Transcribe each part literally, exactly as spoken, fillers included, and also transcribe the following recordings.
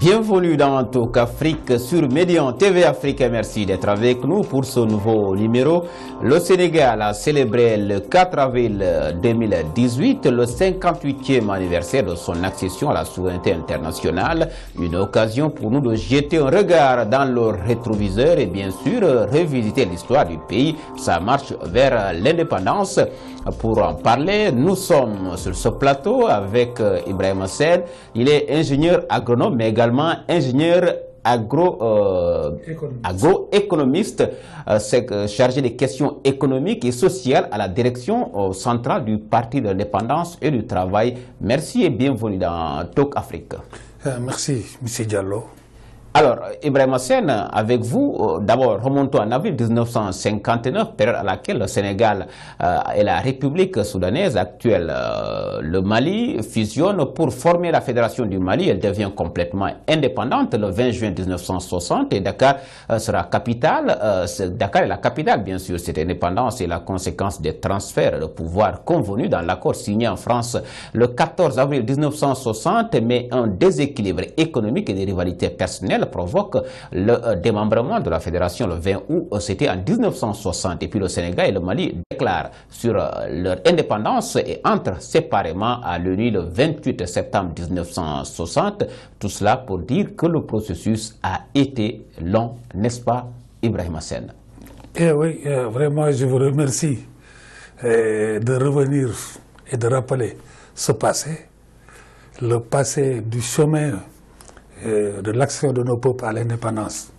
Bienvenue dans Talk Afrique sur Médian T V Afrique. Merci d'être avec nous pour ce nouveau numéro. Le Sénégal a célébré le quatre avril deux mille dix-huit le cinquante-huitième anniversaire de son accession à la souveraineté internationale. Une occasion pour nous de jeter un regard dans le rétroviseur et bien sûr revisiter l'histoire du pays, sa marche vers l'indépendance. Pour en parler, nous sommes sur ce plateau avec Ibrahima Sène. Il est ingénieur agronome mais également ingénieur agro, euh, agroéconomiste, euh, chargé des questions économiques et sociales à la direction euh, centrale du Parti de l'indépendance et du travail. Merci et bienvenue dans Talk Afrique. Euh, merci, M. Diallo. Alors, Ibrahima Sène, avec vous, euh, d'abord, remontons en avril mille neuf cent cinquante-neuf, période à laquelle le Sénégal euh, et la République soudanaise actuelle, euh, le Mali, fusionnent pour former la Fédération du Mali. Elle devient complètement indépendante le vingt juin mille neuf cent soixante et Dakar euh, sera capitale. Euh, Dakar est la capitale, bien sûr. Cette indépendance est la conséquence des transferts de pouvoir convenus dans l'accord signé en France le quatorze avril mille neuf cent soixante, mais un déséquilibre économique et des rivalités personnelles provoque le euh, démembrement de la fédération le vingt août, euh, c'était en mille neuf cent soixante. Et puis le Sénégal et le Mali déclarent sur euh, leur indépendance et entrent séparément à l'ONU le vingt-huit septembre mille neuf cent soixante. Tout cela pour dire que le processus a été long, n'est-ce pas, Ibrahima Sène? Eh oui, euh, vraiment, je vous remercie euh, de revenir et de rappeler ce passé, le passé du chemin de l'action de nos peuples à l'indépendance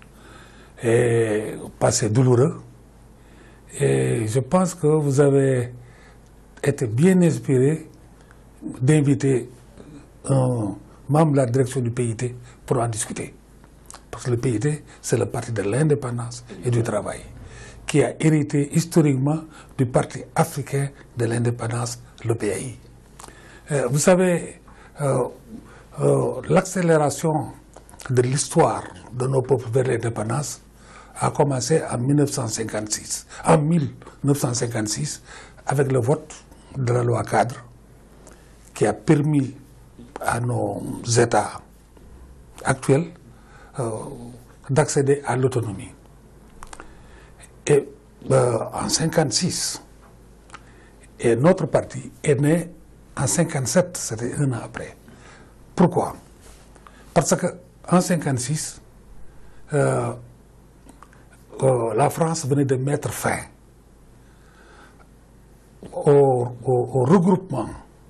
est passé douloureux. Et je pense que vous avez été bien inspiré d'inviter un membre de la direction du P I T pour en discuter. Parce que le P I T, c'est le parti de l'indépendance et du travail, qui a hérité historiquement du parti africain de l'indépendance, le P A I. Euh, vous savez, euh, Euh, l'accélération de l'histoire de nos peuples vers l'indépendance a commencé en mille neuf cent cinquante-six. En mille neuf cent cinquante-six, avec le vote de la loi cadre qui a permis à nos États actuels euh, d'accéder à l'autonomie. Et euh, en cinquante-six, et notre parti est né en cinquante-sept, c'était un an après. Pourquoi? Parce qu'en mille neuf cent cinquante-six, euh, euh, la France venait de mettre fin au, au, au regroupement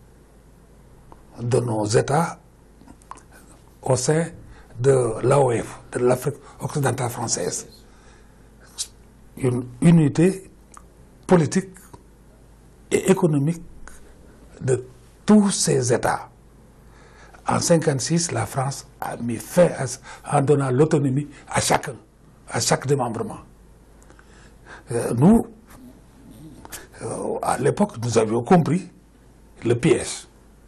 de nos États au sein de l'A O F, de l'Afrique occidentale française. Une unité politique et économique de tous ces États. En mille neuf cent cinquante-six, la France a mis fin à, en donnant l'autonomie à chacun, à chaque démembrement. Euh, nous, euh, à l'époque, nous avions compris le piège.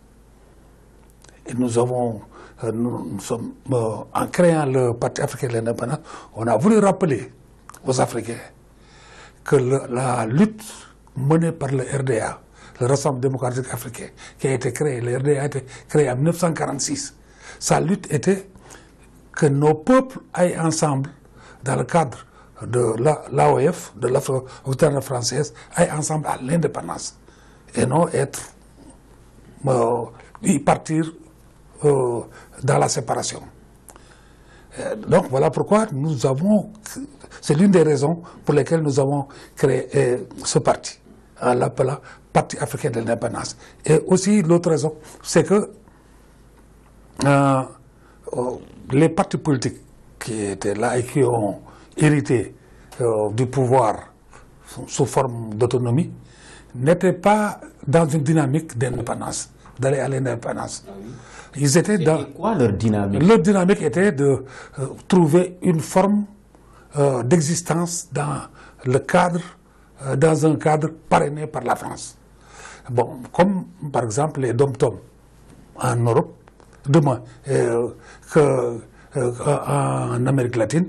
Et nous avons, euh, nous, nous sommes, euh, en créant le Parti africain de l'indépendance, on a voulu rappeler aux Africains que le, la lutte menée par le R D A, le Rassemblement démocratique africain, qui a été créé, le R D A a été créé en mille neuf cent quarante-six. Sa lutte était que nos peuples aillent ensemble, dans le cadre de l'A O F, de l'Afrique occidentale française, aillent ensemble à l'indépendance. Et non être, euh, y partir euh, dans la séparation. Euh, donc voilà pourquoi nous avons, c'est l'une des raisons pour lesquelles nous avons créé euh, ce parti, en l'appelant Parti africain de l'indépendance. Et aussi l'autre raison, c'est que euh, euh, les partis politiques qui étaient là et qui ont hérité euh, du pouvoir sous forme d'autonomie n'étaient pas dans une dynamique d'indépendance, d'aller à l'indépendance. Ils étaient dans... quoi leur dynamique? Leur dynamique était de euh, trouver une forme euh, d'existence dans le cadre, euh, dans un cadre parrainé par la France. Bon, comme par exemple les dom-toms en Europe, demain, euh, que, euh, en Amérique latine,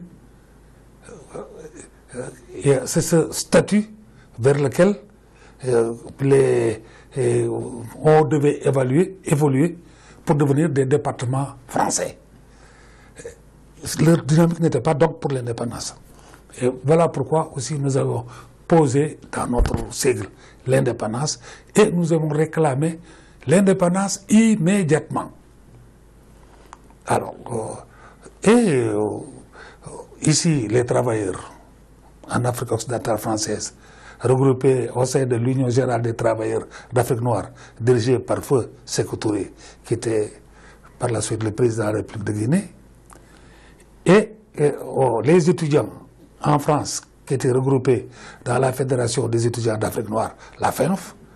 euh, c'est ce statut vers lequel euh, les, euh, on devait évaluer, évoluer pour devenir des départements français. leur dynamique n'était pas donc pour l'indépendance. Et voilà pourquoi aussi nous avons posé dans notre sigle l'indépendance et nous avons réclamé l'indépendance immédiatement. Alors, euh, et euh, ici, les travailleurs en Afrique occidentale française, regroupés au sein de l'Union générale des travailleurs d'Afrique noire, dirigée par Feu Sékou Touré, qui était par la suite le président de la République de Guinée, et, et oh, les étudiants en France, qui étaient regroupés dans la Fédération des étudiants d'Afrique noire, la F E N F,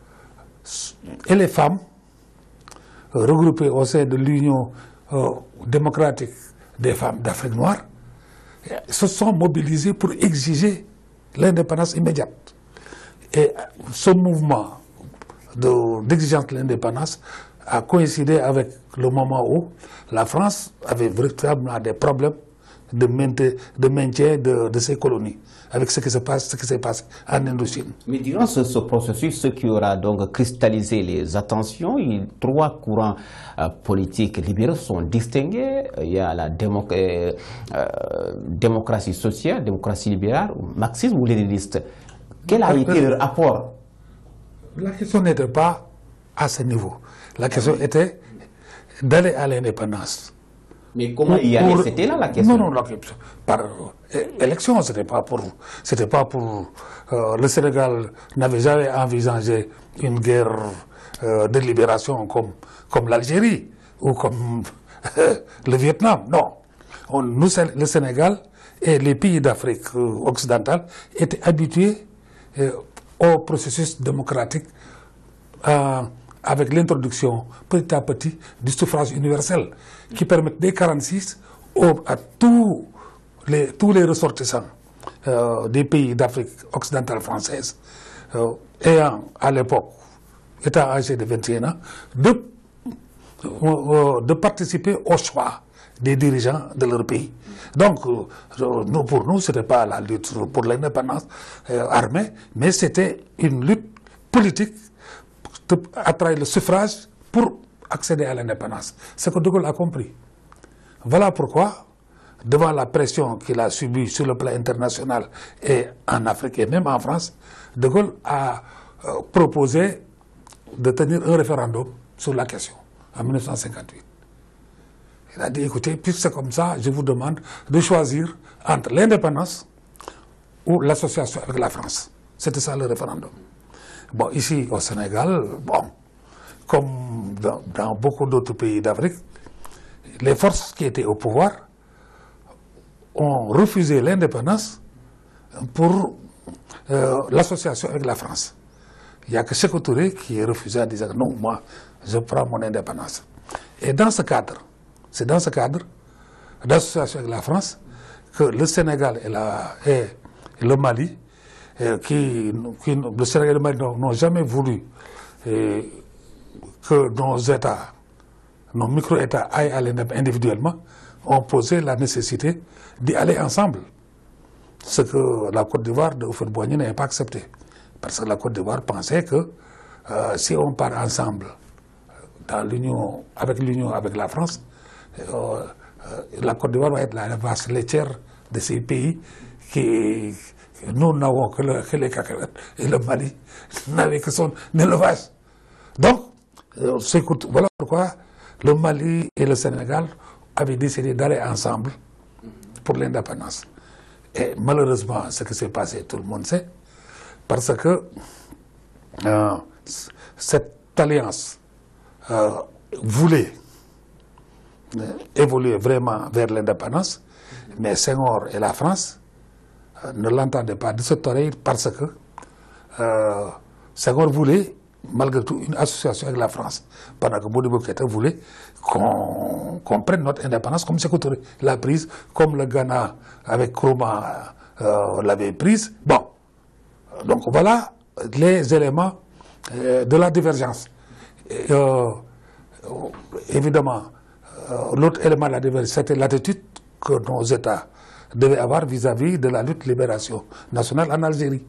et les femmes, regroupées au sein de l'Union euh, démocratique des femmes d'Afrique noire, se sont mobilisés pour exiger l'indépendance immédiate. Et ce mouvement d'exigence de, de l'indépendance a coïncidé avec le moment où la France avait véritablement des problèmes de maintien de, maintien de, de ses colonies, avec ce qui se passe, ce qui s'est passé en Indochine. Mais durant ce, ce processus, ce qui aura donc cristallisé les attentions, il, trois courants euh, politiques libéraux sont distingués. Il y a la démo euh, euh, démocratie sociale, démocratie libérale, marxisme ou léniniste. Quel a été leur apport? La question n'était pas à ce niveau. La question était d'aller à l'indépendance. Mais comment y aller? C'était là la question. Non, non, la, par euh, élection, c'était pas pour, c'était pas pour. Euh, le Sénégal n'avait jamais envisagé une guerre euh, de libération comme comme l'Algérie ou comme euh, le Vietnam. Non, On, nous, le Sénégal et les pays d'Afrique euh, occidentale étaient habitués euh, au processus démocratique. Euh, avec l'introduction petit à petit du suffrage universel qui permet dès mille neuf cent quarante-six au, à tous les, tous les ressortissants euh, des pays d'Afrique occidentale française euh, ayant à l'époque, étant âgés de vingt et un ans, de, euh, de participer au choix des dirigeants de leur pays. Donc, euh, nous, pour nous, ce n'était pas la lutte pour l'indépendance euh, armée, mais c'était une lutte politique à travers le suffrage pour accéder à l'indépendance. C'est ce que De Gaulle a compris. Voilà pourquoi, devant la pression qu'il a subie sur le plan international et en Afrique et même en France, De Gaulle a euh, proposé de tenir un référendum sur la question en mille neuf cent cinquante-huit. Il a dit, écoutez, puisque c'est comme ça, je vous demande de choisir entre l'indépendance ou l'association avec la France. C'était ça le référendum. Bon, ici au Sénégal, bon, comme dans, dans beaucoup d'autres pays d'Afrique, les forces qui étaient au pouvoir ont refusé l'indépendance pour euh, l'association avec la France. Il n'y a que Sékou Touré qui est refusé en disant non, moi, je prends mon indépendance. Et dans ce cadre, c'est dans ce cadre d'association avec la France que le Sénégal et, la, et, et le Mali Euh, qui, qui, le Sénégal et le Mali n'ont jamais voulu euh, que nos États, nos micro-États aillent à l'indépendance individuellement, ont posé la nécessité d'y aller ensemble. Ce que la Côte d'Ivoire de Houphouët-Boigny n'avait pas accepté. Parce que la Côte d'Ivoire pensait que euh, si on part ensemble dans l'union, avec l'union avec la France, euh, euh, la Côte d'Ivoire va être la vache laitière de ces pays qui... Nous n'avons que, le, que les cacahuètes et le Mali n'avait que son élevage. Donc, euh, voilà pourquoi le Mali et le Sénégal avaient décidé d'aller ensemble pour l'indépendance. Et malheureusement, ce qui s'est passé, tout le monde sait, parce que euh, cette alliance euh, voulait euh, évoluer vraiment vers l'indépendance, mais Senghor et la France ne l'entendaient pas de cette oreille parce que euh, Senghor voulait malgré tout une association avec la France, pendant que Modibo Keïta voulait qu'on qu'on prenne notre indépendance comme Sékou Touré l'a prise, comme le Ghana avec Nkrumah euh, l'avait prise. Bon, donc voilà les éléments euh, de la divergence. Et, euh, évidemment, euh, l'autre élément de la divergence, c'était l'attitude que nos États devait avoir vis-à-vis de la lutte libération nationale en Algérie.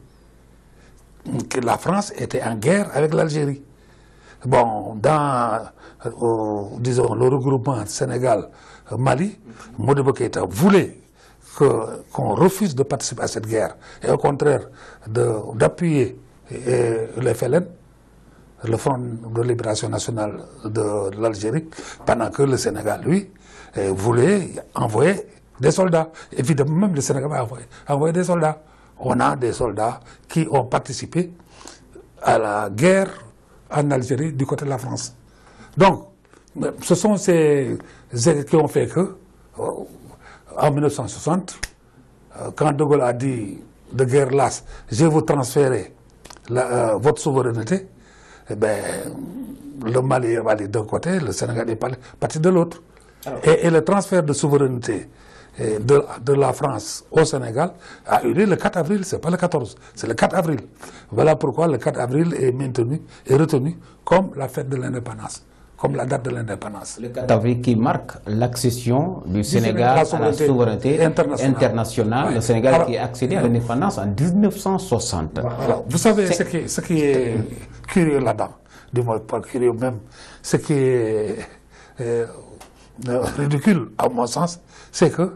Que la France était en guerre avec l'Algérie. Bon, dans, euh, disons, le regroupement Sénégal, Mali, Modibo Keïta voulait qu'on refuse de participer à cette guerre et au contraire d'appuyer les F L N, le Front de Libération Nationale de l'Algérie, pendant que le Sénégal, lui, voulait envoyer des soldats. Évidemment, même le Sénégal va envoyer, envoyer des soldats. On a des soldats qui ont participé à la guerre en Algérie du côté de la France. Donc, ce sont ces qui ont fait que, en mille neuf cent soixante, quand De Gaulle a dit de guerre lasse, je vais vous transférer la, euh, votre souveraineté, eh ben, le Mali est allé d'un côté, le Sénégal est parti de l'autre. Et, et le transfert de souveraineté de, de la France au Sénégal a eu lieu le quatre avril, c'est pas le quatorze, c'est le quatre avril. Voilà pourquoi le quatre avril est maintenu et retenu comme la fête de l'indépendance, comme la date de l'indépendance. Le quatre avril qui marque l'accession du, du Sénégal à la souveraineté internationale. internationale. Ouais. Le Sénégal Alors, qui a accédé à l'indépendance en mille neuf cent soixante. Alors, vous savez ce qui, ce qui est curieux là-dedans, dis-moi pas curieux même, ce qui est euh, ridicule à mon sens, c'est que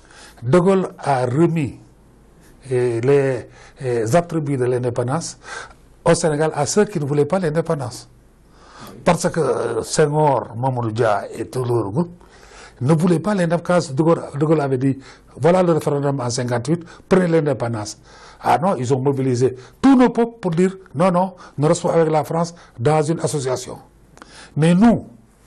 De Gaulle a remis eh, les, les attributs de l'indépendance au Sénégal à ceux qui ne voulaient pas l'indépendance. Parce que Senghor, Mamadou Dia et tout le groupe ne voulaient pas l'indépendance. De Gaulle, De Gaulle avait dit, voilà le référendum en cinquante-huit, prenez l'indépendance. Ah non, ils ont mobilisé tous nos peuples pour dire, non, non, nous restons avec la France dans une association. Mais nous,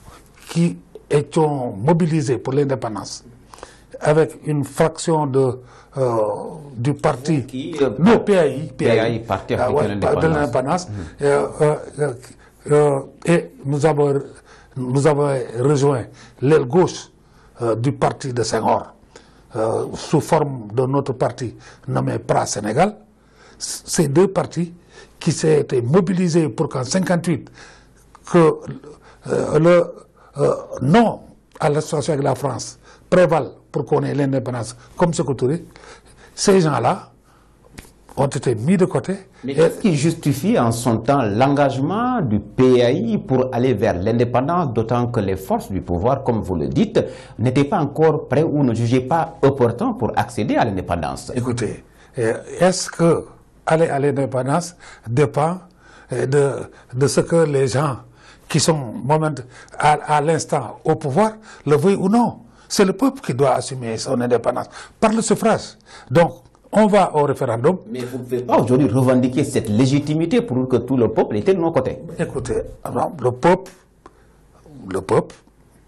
qui étions mobilisés pour l'indépendance, avec une fraction de, euh, du parti, qui, euh, non, P A I, P A I, Parti africain de l'indépendance, mmh. euh, euh, euh, et nous avons, nous avons rejoint l'aile gauche euh, du parti de Senghor, euh, sous forme de notre parti nommé P R A Sénégal. Ces deux partis qui s'étaient mobilisés pour qu'en cinquante-huit, que euh, le euh, non à l'association avec la France prévale pour qu'on ait l'indépendance comme ce Touré, ces gens-là ont été mis de côté. Mais qu'est-ce qui justifie en son temps l'engagement du P A I pour aller vers l'indépendance, d'autant que les forces du pouvoir, comme vous le dites, n'étaient pas encore prêtes ou ne jugeaient pas opportun pour accéder à l'indépendance? Écoutez, est-ce que aller à l'indépendance dépend de, de ce que les gens qui sont moment, à, à l'instant au pouvoir le veuillent ou non? C'est le peuple qui doit assumer son indépendance par le suffrage. Donc, on va au référendum. Mais vous ne pouvez pas aujourd'hui revendiquer cette légitimité pour que tout le peuple était de nos côtés. Écoutez, le peuple, le peuple,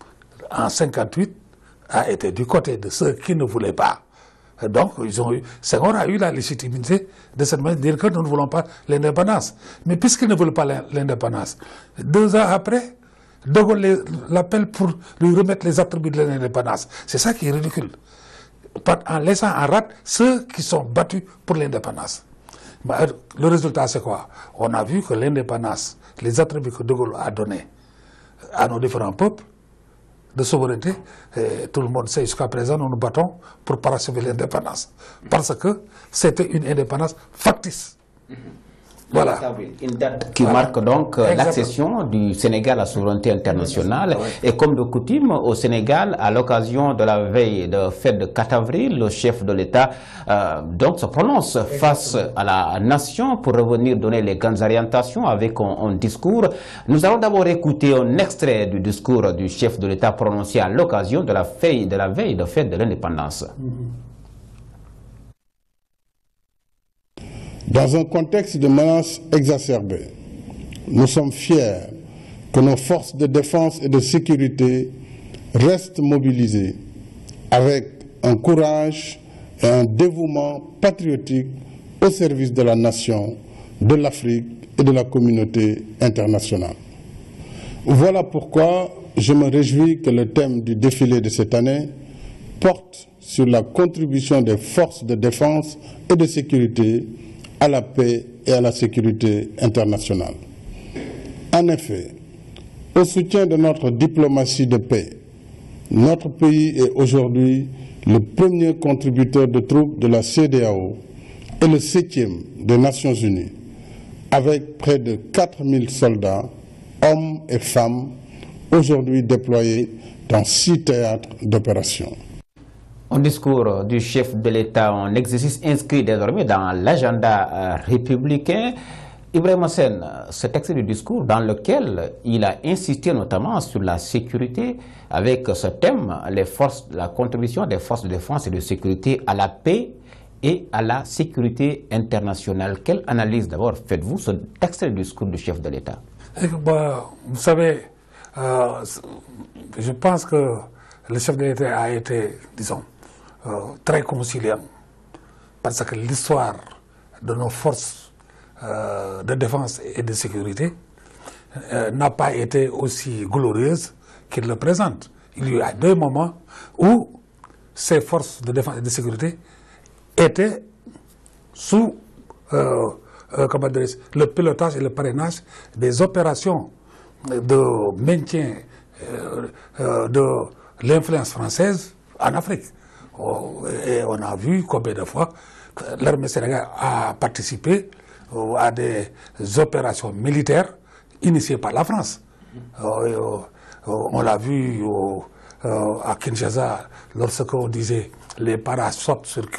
en cinquante-huit, a été du côté de ceux qui ne voulaient pas. Donc, ils ont eu, Senghor a eu la légitimité de cette manière de dire que nous ne voulons pas l'indépendance. Mais puisqu'ils ne veulent pas l'indépendance, deux ans après, De Gaulle l'appelle pour lui remettre les attributs de l'indépendance. C'est ça qui est ridicule. En laissant en rate ceux qui sont battus pour l'indépendance. Le résultat, c'est quoi? On a vu que l'indépendance, les attributs que De Gaulle a donnés à nos différents peuples de souveraineté, et tout le monde sait jusqu'à présent, nous nous battons pour parachever l'indépendance. Parce que c'était une indépendance factice. Voilà. Une date qui voilà. marque donc l'accession du Sénégal à la souveraineté internationale. Oui. Et comme de coutume, au Sénégal, à l'occasion de la veille de fête de quatre avril, le chef de l'État euh, donc se prononce Exactement. face à la nation pour revenir donner les grandes orientations avec un, un discours. Nous allons d'abord écouter un extrait du discours du chef de l'État prononcé à l'occasion de la veille de la veille de fête de l'indépendance. Mm-hmm. Dans un contexte de menaces exacerbées, nous sommes fiers que nos forces de défense et de sécurité restent mobilisées avec un courage et un dévouement patriotique au service de la nation, de l'Afrique et de la communauté internationale. Voilà pourquoi je me réjouis que le thème du défilé de cette année porte sur la contribution des forces de défense et de sécurité à la paix et à la sécurité internationale. En effet, au soutien de notre diplomatie de paix, notre pays est aujourd'hui le premier contributeur de troupes de la C D A O et le septième des Nations Unies, avec près de quatre mille soldats, hommes et femmes, aujourd'hui déployés dans six théâtres d'opération. Un discours du chef de l'État, un exercice inscrit désormais dans l'agenda euh, républicain. Ibrahima Sène, cet extrait du discours dans lequel il a insisté notamment sur la sécurité avec ce thème, les forces, la contribution des forces de défense et de sécurité à la paix et à la sécurité internationale. Quelle analyse d'abord faites-vous ce extrait du discours du chef de l'État? Bah, vous savez, euh, je pense que le chef de l'État a été, disons, euh, très conciliant parce que l'histoire de nos forces Euh, de défense et de sécurité euh, n'a pas été aussi glorieuse qu'il le présente. Il y a deux moments où ces forces de défense et de sécurité étaient sous euh, euh, comment dire, le pilotage et le parrainage des opérations de maintien euh, euh, de l'influence française en Afrique. Oh, et on a vu combien de fois l'armée sénégalaise a participé à des opérations militaires initiées par la France. Euh, on l'a vu euh, à Kinshasa, lorsque on disait les paras sortent sur,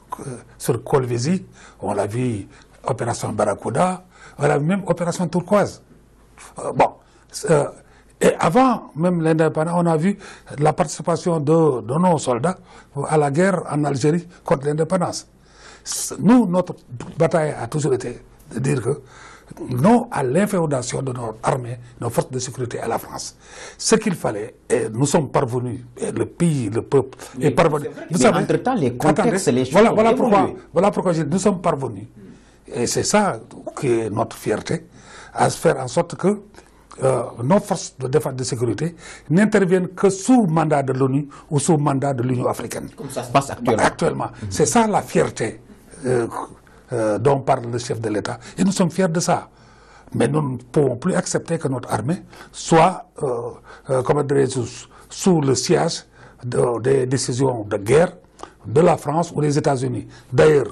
sur Kolwezi, on l'a vu opération Barracuda, on l'a vu même opération Turquoise. Euh, bon, euh, et avant même l'indépendance, on a vu la participation de, de nos soldats à la guerre en Algérie contre l'indépendance. Nous, notre bataille a toujours été de dire que non à l'inféodation de notre armée, nos forces de sécurité à la France. Ce qu'il fallait, et nous sommes parvenus, et le pays, le peuple mais est parvenu. Vous savez, entre-temps, les contextes, attendez, les choses voilà, voilà pourquoi, évolué. voilà pourquoi je, nous sommes parvenus. Et c'est ça qui est notre fierté, à se faire en sorte que euh, nos forces de défense et de sécurité n'interviennent que sous mandat de l'ONU ou sous mandat de l'Union africaine. Comme ça se passe actuellement. Actuellement. Mm-hmm. C'est ça la fierté euh, euh, dont parle le chef de l'État. Et nous sommes fiers de ça. Mais nous ne pouvons plus accepter que notre armée soit euh, euh, comment dirais-je, sous le siège de, des décisions de guerre de la France ou des États-Unis. D'ailleurs,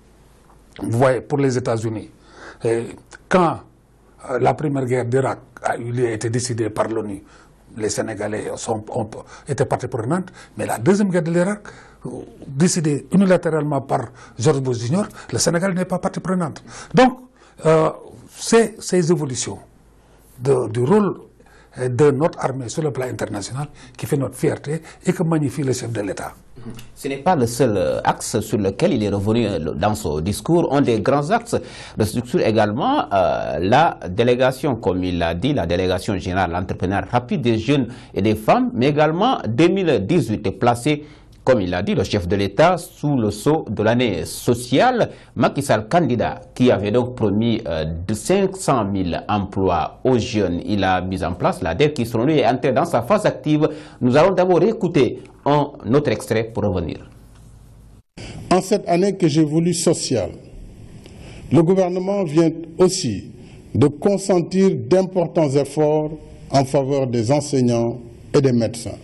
vous voyez, pour les États-Unis, quand euh, la première guerre d'Irak a eu lieu, a été décidée par l'ONU, les Sénégalais sont, ont, étaient partie prenante, mais la deuxième guerre de l'Irak, décidée unilatéralement par George Bush junior, le Sénégal n'est pas partie prenante. Donc, euh, c'est ces évolutions de, du rôle de notre armée sur le plan international qui fait notre fierté et que magnifie le chef de l'État. Ce n'est pas le seul axe sur lequel il est revenu dans son discours. Un des grands axes de structure également, euh, la délégation, comme il l'a dit, la délégation générale, l'entrepreneur rapide des jeunes et des femmes, mais également deux mille dix-huit est placé, comme il l'a dit, le chef de l'État, sous le sceau de l'année sociale. Macky Sall, candidat, qui avait donc promis euh, de cinq cent mille emplois aux jeunes, il a mis en place la D E R qui, selon lui, est entrée dans sa phase active. Nous allons d'abord écouter un autre extrait pour revenir. En cette année que j'ai voulu sociale, le gouvernement vient aussi de consentir d'importants efforts en faveur des enseignants et des médecins.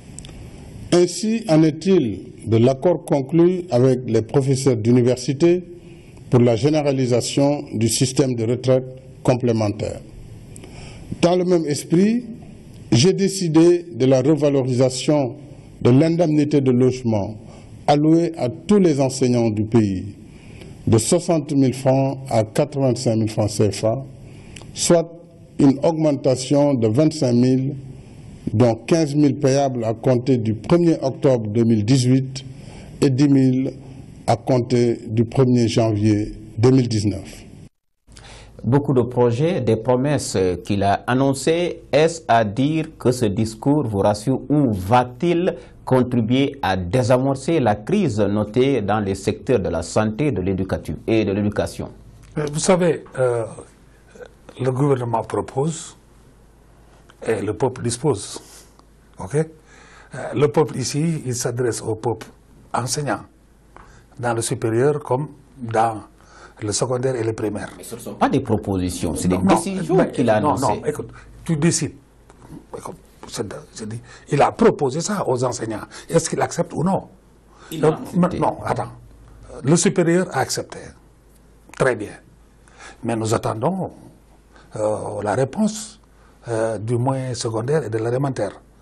Ainsi en est-il de l'accord conclu avec les professeurs d'université pour la généralisation du système de retraite complémentaire. Dans le même esprit, j'ai décidé de la revalorisation de l'indemnité de logement allouée à tous les enseignants du pays, de soixante mille francs à quatre-vingt-cinq mille francs C F A, soit une augmentation de vingt-cinq mille, dont quinze mille payables à compter du premier octobre deux mille dix-huit et dix mille à compter du premier janvier deux mille dix-neuf. Beaucoup de projets, des promesses qu'il a annoncées. Est-ce à dire que ce discours vous rassure ou va-t-il contribuer à désamorcer la crise notée dans les secteurs de la santé de l'éducation et de l'éducation? Vous savez, euh, le gouvernement propose et le peuple dispose. Okay? Euh, le peuple ici, il s'adresse au peuple enseignant, dans le supérieur comme dans le secondaire et le primaire. Mais ce ne sont pas des propositions, c'est des non, décisions qu'il a annoncées. Non, non, écoute, tu décides. Écoute, je dis, il a proposé ça aux enseignants. Est-ce qu'il accepte ou non? Il Donc, a non, attends. Le supérieur a accepté. Très bien. Mais nous attendons euh, la réponse euh, du moyen secondaire et de l'élémentaire.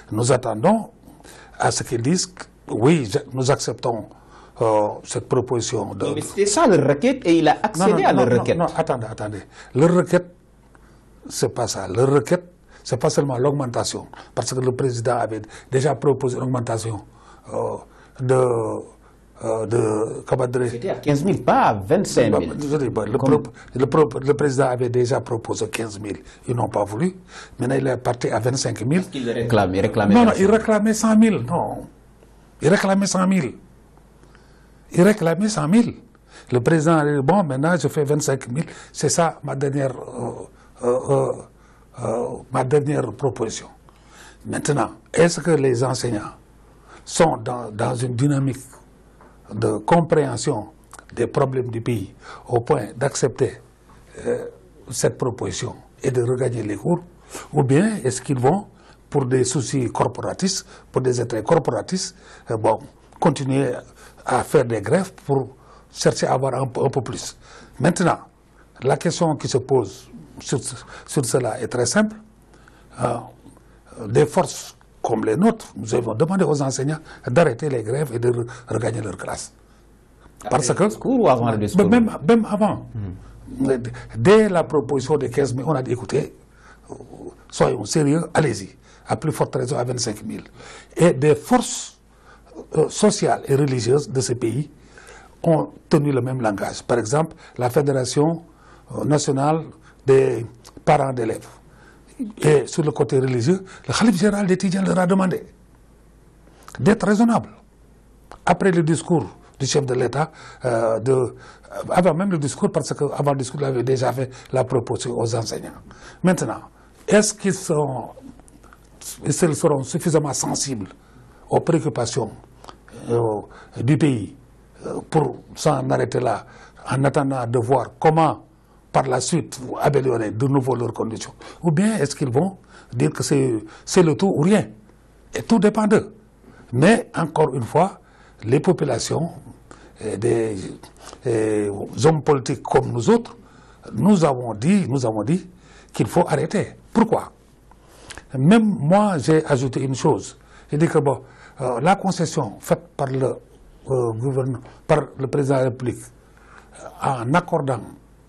nous attendons à ce qu'ils disent que, oui, nous acceptons euh, cette proposition. De... Mais c'était ça leur requête et il a accédé non, non, à leur non, requête. Non, non, attendez, attendez. Leur requête, c'est pas ça. Leur requête, c'est pas seulement l'augmentation, parce que le président avait déjà proposé une augmentation euh, de... Euh, de C'était à quinze mille, pas à vingt-cinq mille. Je dis, bah, le, pro, le, pro, le président avait déjà proposé quinze mille. Ils n'ont pas voulu. Maintenant, il est parti à vingt-cinq mille. Parce qu'il réclamait, réclamait. Non, non, il réclamait cent mille. Non. Il réclamait cent mille. Il réclamait cent mille. Le président a dit, bon, maintenant, je fais vingt-cinq mille. C'est ça ma dernière, euh, euh, euh, ma dernière proposition. Maintenant, est-ce que les enseignants sont dans, dans une dynamique de compréhension des problèmes du pays au point d'accepter euh, cette proposition et de regagner les cours, ou bien est-ce qu'ils vont, pour des soucis corporatistes, pour des intérêts corporatistes, euh, bon, continuer à faire des grèves pour chercher à avoir un peu, un peu plus. Maintenant, la question qui se pose sur, sur cela est très simple. Euh, des forces comme les nôtres, nous avons demandé aux enseignants d'arrêter les grèves et de re regagner leur classe. Parce que, le discours ou avant le discours? Même, même avant, mmh. dès la proposition de quinze mille, on a dit, écoutez, soyons sérieux, allez-y, à plus forte raison à vingt-cinq mille. Et des forces euh, sociales et religieuses de ce pays ont tenu le même langage. Par exemple, la Fédération euh, nationale des parents d'élèves. Et sur le côté religieux, le Khalif général des Tidjanes leur a demandé d'être raisonnable. Après le discours du chef de l'État, euh, de, avant même le discours, parce qu'avant le discours, il avait déjà fait la proposition aux enseignants. Maintenant, est-ce qu'ils sont, est-ce qu'ils seront suffisamment sensibles aux préoccupations euh, du pays euh, pour s'en arrêter là, en attendant de voir comment par la suite améliorer de nouveau leurs conditions? Ou bien est-ce qu'ils vont dire que c'est le tout ou rien? Et tout dépend d'eux. Mais encore une fois, les populations, et des et hommes politiques comme nous autres, nous avons dit, nous avons dit qu'il faut arrêter. Pourquoi? Même moi, j'ai ajouté une chose. J'ai dit que bon, euh, la concession faite par le, euh, gouverneur, par le président de la République euh, en accordant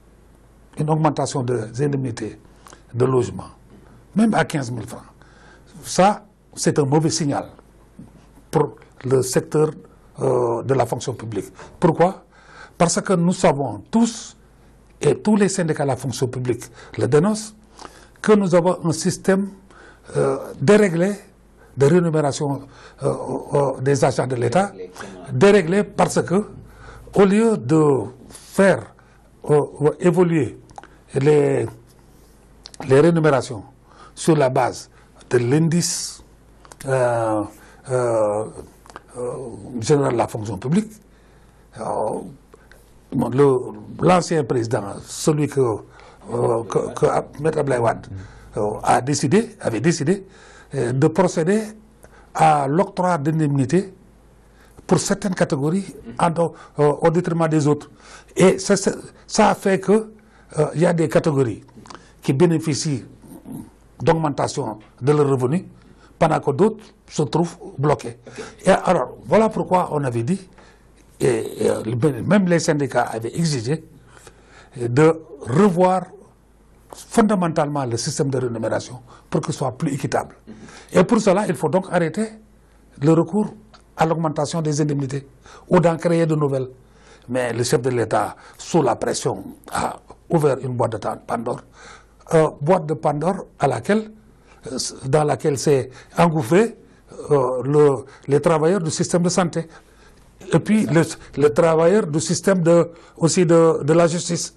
une augmentation des indemnités de logement, même à quinze mille francs, ça, c'est un mauvais signal pour le secteur euh, de la fonction publique. Pourquoi? Parce que nous savons tous, et tous les syndicats de la fonction publique le dénoncent, que nous avons un système euh, déréglé de rémunération euh, euh, des agents de l'État, déréglé parce que, au lieu de faire euh, évoluer les, les rémunérations sur la base de l'indice euh, euh, euh, général de la fonction publique, euh, l'ancien président, celui que, euh, que, que M. Abdoulaye Wade euh, a décidé, avait décidé euh, de procéder à l'octroi d'indemnités pour certaines catégories en, euh, au détriment des autres. Et ça, ça a fait que il euh, y a des catégories qui bénéficient d'augmentation de leurs revenus, pendant que d'autres se trouvent bloqués. Et alors, voilà pourquoi on avait dit, et, et même les syndicats avaient exigé, de revoir fondamentalement le système de rémunération pour qu'il soit plus équitable. Et pour cela, il faut donc arrêter le recours à l'augmentation des indemnités ou d'en créer de nouvelles. Mais le chef de l'État, sous la pression, a ouvert une boîte de Pandore, euh, boîte de Pandore à laquelle, euh, dans laquelle s'est engouffré euh, le, les travailleurs du système de santé, et puis le, les travailleurs du système de, aussi de, de la justice.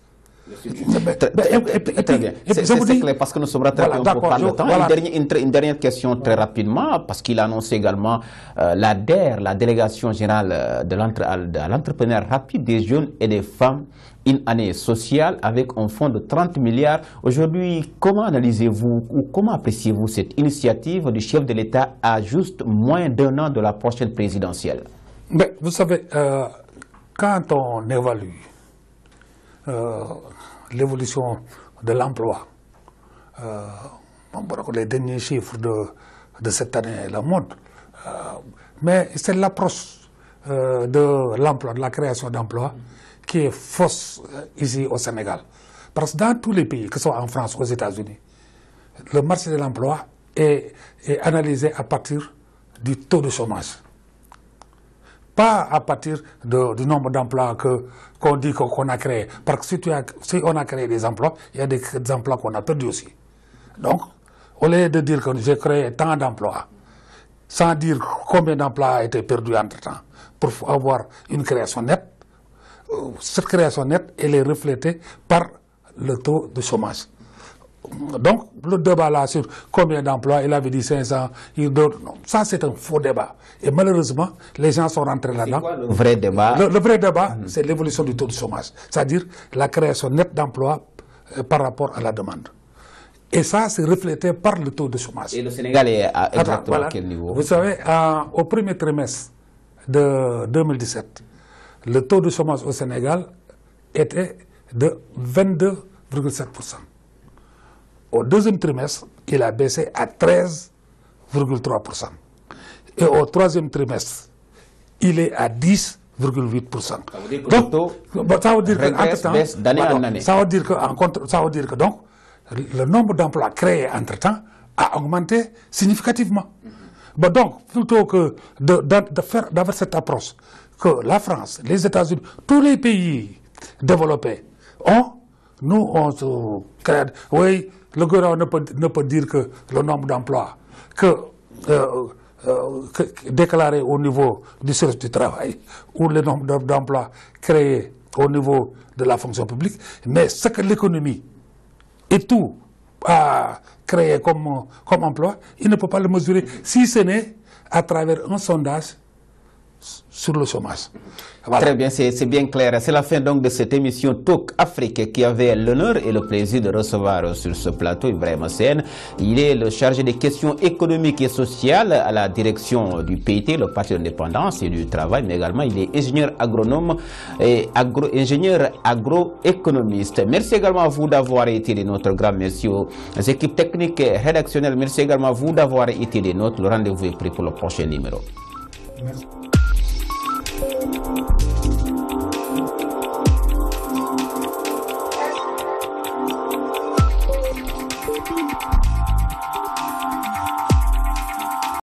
Très bien. C'est clair parce que nous sommes rattrapés voilà, un peu par le temps. Voilà. Une, dernière, une, une dernière question très rapidement, parce qu'il a annoncé également euh, la D E R, la délégation générale de l'entrepreneuriat rapide des jeunes et des femmes, une année sociale avec un fonds de trente milliards. Aujourd'hui, comment analysez-vous ou comment appréciez-vous cette initiative du chef de l'État à juste moins d'un an de la prochaine présidentielle? Mais vous savez, euh, quand on évalue euh, l'évolution de l'emploi, euh, les derniers chiffres de, de cette année le montre. Euh, mais c'est l'approche euh, de l'emploi, de la création d'emplois qui est fausse euh, ici au Sénégal. Parce que dans tous les pays, que ce soit en France, aux États-Unis, le marché de l'emploi est, est analysé à partir du taux de chômage. Pas à partir de, du nombre d'emplois que, qu'on dit qu'on a créés. Parce que si, tu as, si on a créé des emplois, il y a des, des emplois qu'on a perdus aussi. Donc, au lieu de dire que j'ai créé tant d'emplois, sans dire combien d'emplois a été perdu entre-temps, pour avoir une création nette, cette création nette, elle est reflétée par le taux de chômage. Donc, le débat là sur combien d'emplois, il avait dit cinq cents, il donne, non, ça c'est un faux débat. Et malheureusement, les gens sont rentrés là-dedans. C'est quoi le vrai débat? Le, le vrai débat, mmh. c'est l'évolution du taux de chômage. C'est-à-dire la création nette d'emplois euh, par rapport à la demande. Et ça, c'est reflété par le taux de chômage. Et le Sénégal est à exactement Attends, voilà. à quel niveau? Vous savez, euh, au premier trimestre de deux mille dix-sept, le taux de chômage au Sénégal était de vingt-deux virgule sept pour cent. Au deuxième trimestre, il a baissé à treize virgule trois pour cent. Et au troisième trimestre, il est à dix virgule huit pour cent. Ça veut dire que donc, le taux ça veut dire régresse, que, baisse d'année en année. Ça veut dire que, en contre, ça veut dire que donc, le nombre d'emplois créés entre-temps a augmenté significativement. Mm-hmm. Bon, donc, plutôt que de, de, de faire, d'avoir cette approche que la France, les États-Unis, tous les pays développés ont, nous, on se crée. Oui, le gouvernement ne peut, ne peut dire que le nombre d'emplois que, euh, euh, que déclaré au niveau du service du travail ou le nombre d'emplois créés au niveau de la fonction publique, mais ce que l'économie et tout a créé comme, comme emploi, il ne peut pas le mesurer si ce n'est à travers un sondage sur le chômage. Voilà. Très bien, c'est bien clair. C'est la fin donc de cette émission Talk Afrique qui avait l'honneur et le plaisir de recevoir sur ce plateau Ibrahima Sène. Il est le chargé des questions économiques et sociales à la direction du P I T, le Parti de l'Indépendance et du Travail, mais également il est ingénieur agronome et agro, ingénieur agroéconomiste. Merci également à vous d'avoir été des nôtres. Grand merci aux équipes techniques et rédactionnelles. Merci également à vous d'avoir été des nôtres. Le rendez-vous est pris pour le prochain numéro. Merci.